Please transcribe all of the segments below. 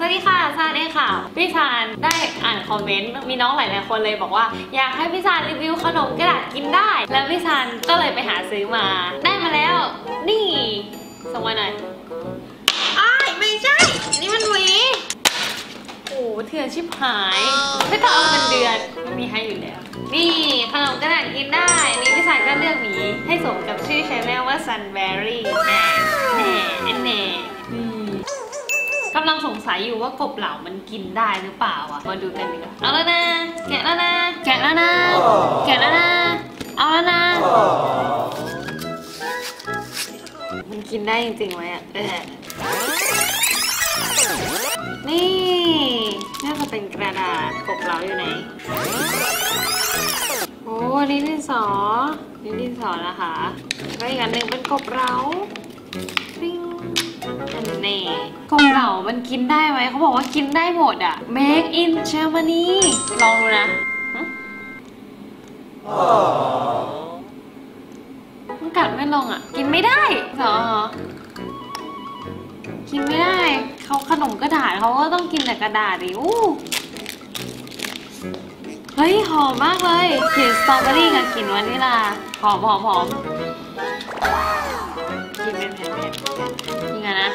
ดีค่ะซานเองค่ะพี่ซานได้อ่านคอมเมนต์มีน้องหลายๆคนเลยบอกว่าอยากให้พี่ซานรีวิวขนมกระดาษกินได้แล้วพี่ซานก็เลยไปหาซื้อมาได้มาแล้วนี่ส่งมาหน่อยไม่ใช่นี่มันหวีโอ้เถื่อนชิบหายไม่ต้องเอาเงินเดือนมันมีให้อยู่แล้วนี่ขนมกระดาษกินได้นี่พี่ซานก็เลือกหวีให้สมกับชื่อชแนลว่า Sunberry แน่กำลังสงสัยอยู่ว่ากบเหล่ามันกินได้หรือเปล่าอ่ะมาดูกันดีกว่าเอาแล้วนะแกะแล้วนะแกะแล้วนะแกะแล้วนะเอาแล้วนะมันกินได้จริงๆไหมอ่ะนี่น่าจะเป็นกระดาษกบเหลาอยู่ไหนโอ้นี่ดินสอนะคะแล้วอีกอันหนึ่งเป็นกบเหลาปิ้งอันนี้กบเหลามันกินได้ไหมเขาบอกว่ากินได้หมดอ่ะ Make in Germany ลองดูนะมันกัดไม่ลงอ่ะกินไม่ได้เหรอกินไม่ได้เขาขนมกระดาษเขาก็ต้องกินแต่กระดาษดิเฮ้ยหอมมากเลยกลิ่นสตรอเบอรี่กับกลิ่นวานิลลาหอมกินเป็นแผ่นๆนี่ไงนะ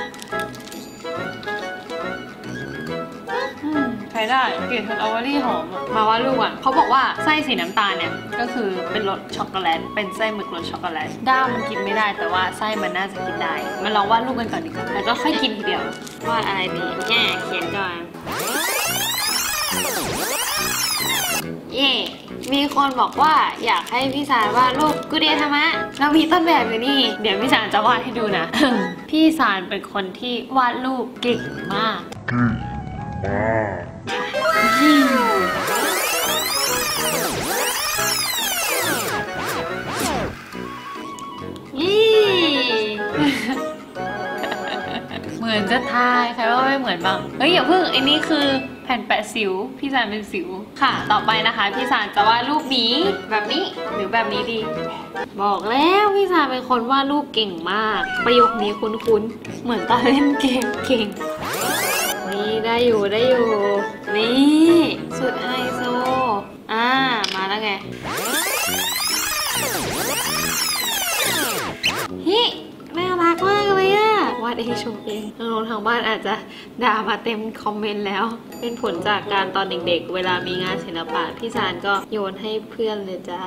ใช้ได้กลิ่นสตรอเบอรี่หอมมาว่าลูกอ่ะเขาบอกว่าไส้สีน้ำตาลเนี่ยก็คือเป็นรสช็อกโกแลตเป็นไส้หมึกรสช็อกโกแลตด้ามมันกินไม่ได้แต่ว่าไส้มันน่าจะกินได้มาลองวาดรูปกันก่อนดีกว่าแล้วก็ค่อยกินทีเดียววาดอะไรดีเขียนก่อนมีคนบอกว่าอยากให้พี่ซานวาดรูปกุเดธรรมะเรามีต้นแบบอยู่นี่เดี๋ยวพี่ซานจะวาดให้ดูนะ พี่ซานเป็นคนที่วาดรูปเก่งมากเหมือนจะทายใครว่าไม่เหมือนบ้างเฮ้ยอย่าเพิ่งไอ้นี่คือแผ่นแปะสิวพี่ซานเป็นสิวค่ะต่อไปนะคะพี่ซานจะวาดรูปนี้แบบนี้หรือแบบนี้ดีบอกแล้วพี่ซานเป็นคนวาดรูปเก่งมากประโยคนี้คุ้นๆเหมือนตอนเล่นเกมเก่งนี่ได้อยู่นี่สุดไฮโซมาแล้วไงน่ารักมากเลยอะวาดเองชมเองน้องๆทางบ้านอาจจะด่ามาเต็มคอมเมนต์แล้วเป็นผลจากการตอนเด็กๆเวลามีงานศิลปะพี่ซานก็โยนให้เพื่อนเลยจ้า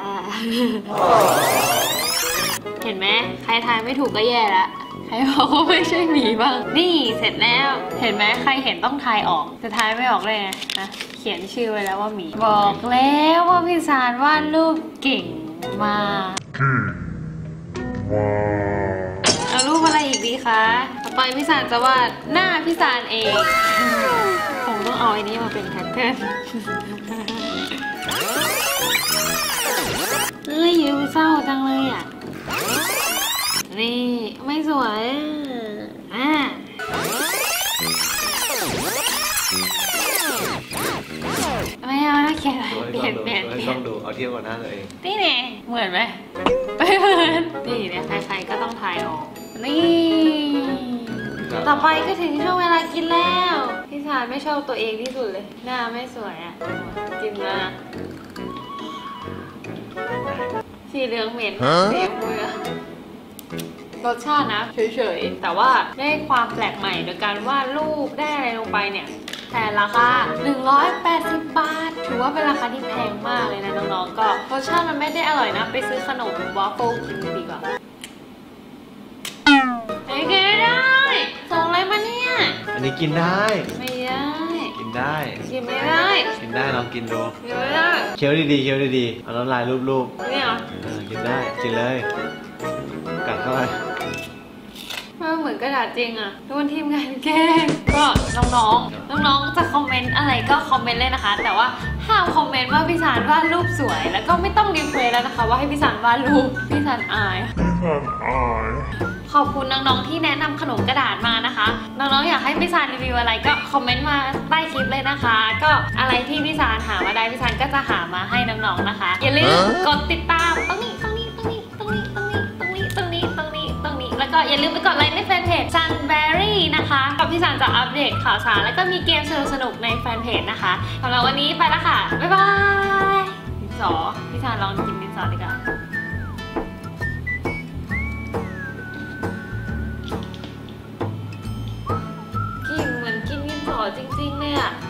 เห็นไหมใครทายไม่ถูกก็แย่ละใครบอกว่าไม่ใช่หมีบ้างนี่เสร็จแล้วเห็นไหมใครเห็นต้องทายออกจะทายไม่ออกเลยนะเขียนชื่อไว้แล้วว่าหมีบอกแล้วว่าพี่ซานวาดรูปเก่งมากเอารูปอะไรอีกดีคะต่อไปพี่ซานจะวาดหน้าพี่ซานเองคงต้องเอาไอ้นี้มาเป็นแพทเทิร์นเฮ้ยดูเศร้าจังเลยอ่ะนี่ไม่สวยไม่เอาแล้วเขียนเปลี่ยนต้องดูเอาเทียบกับหน้าตัวเองนี่เนี่ยเหมือนไหมไม่เหมือนนี่เนี่ยใครๆก็ต้องทายออกนี่ต่อไปก็ถึงช่วงเวลากินแล้วพี่ซานไม่ชอบตัวเองที่สุดเลยหน้าไม่สวยอ่ะกินนะสีเหลืองเหม็นเสียมือรสชาตินะเฉยๆแต่ว่าได้ความแปลกใหม่โดยการวาดรูปได้อะไรลงไปเนี่ยแต่ราคา180 บาทถือว่าเป็นราคาที่แพงมากเลยนะน้องๆก็รสชาติมันไม่ได้อร่อยนะไปซื้อขนมวอฟเฟิลกินดีกว่ากินไม่ได้ส่งอะไรมาเนี่ยอันนี้กินได้ไม่ได้กินได้กินไม่ได้กินได้ลองกินดูกินไม่ได้เคี้ยวดีเอาน้ำลายรูปเนี่ยกินได้กินเลยกัดเข้าไปมันเหมือนกระดาษจริงอะโดนทีมงานแกล้งก็น้องจะคอมเมนต์อะไรก็คอมเมนต์เลยนะคะแต่ว่าห้ามคอมเมนต์ว่าพี่ซานวาดรูปสวยแล้วก็ไม่ต้องรีเควสแล้วนะคะว่าให้พี่ซานวาดรูปพี่ซานอายขอบคุณน้องๆที่แนะนำขนมกระดาษมานะคะน้องๆอยากให้พี่ซานรีวิวอะไรก็คอมเมนต์มาใต้คลิปเลยนะคะก็อะไรที่พี่ซานหามาได้พี่ซานก็จะหามาให้น้องๆนะคะอย่าลืมกดติดตามตรงนี้แล้วก็อย่าลืมไปกดไลค์ในแฟนเพจ Sunberry นะคะพี่ซันจะอัปเดตข่าวสารแล้วก็มีเกมสนุกๆในแฟนเพจนะคะสำหรับวันนี้ไปแล้วค่ะบ๊ายบายดินสอพี่ซันลองกินดินสอดีกว่ากินเหมือนกินดินสอจริงๆเลยอะ